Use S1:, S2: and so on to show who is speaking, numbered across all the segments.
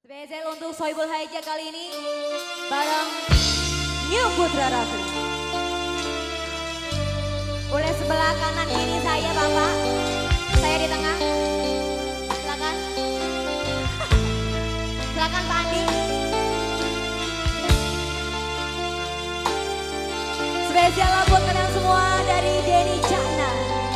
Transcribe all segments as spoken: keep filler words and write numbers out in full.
S1: Spesial untuk Soibul Haja kali ini bareng New Putra Ratu. Boleh sebelah kanan ini saya Bapak, saya di tengah. Silakan. Silakan Pak Andi. Spesial buat kalian semua dari Denny Cakna.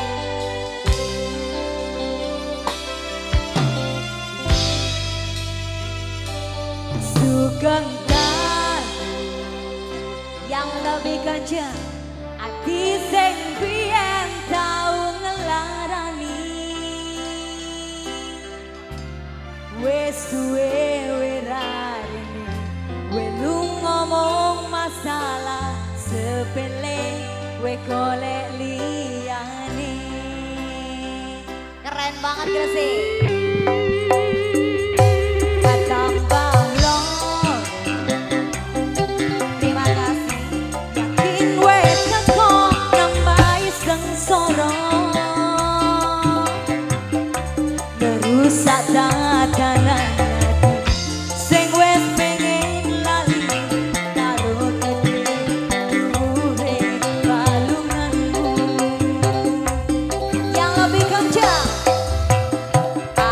S1: Sugengkan yang lebih kencang, ati sing biyen tau ngelarani. Wes suwe we rarini, we lu ngomong masalah sepele, we golek liyane. Keren banget Gresik. Merusak tatanan hati sing wes pengen lali karo kedure balunganmu yang lebih kencang.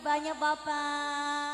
S1: banyak Bapak.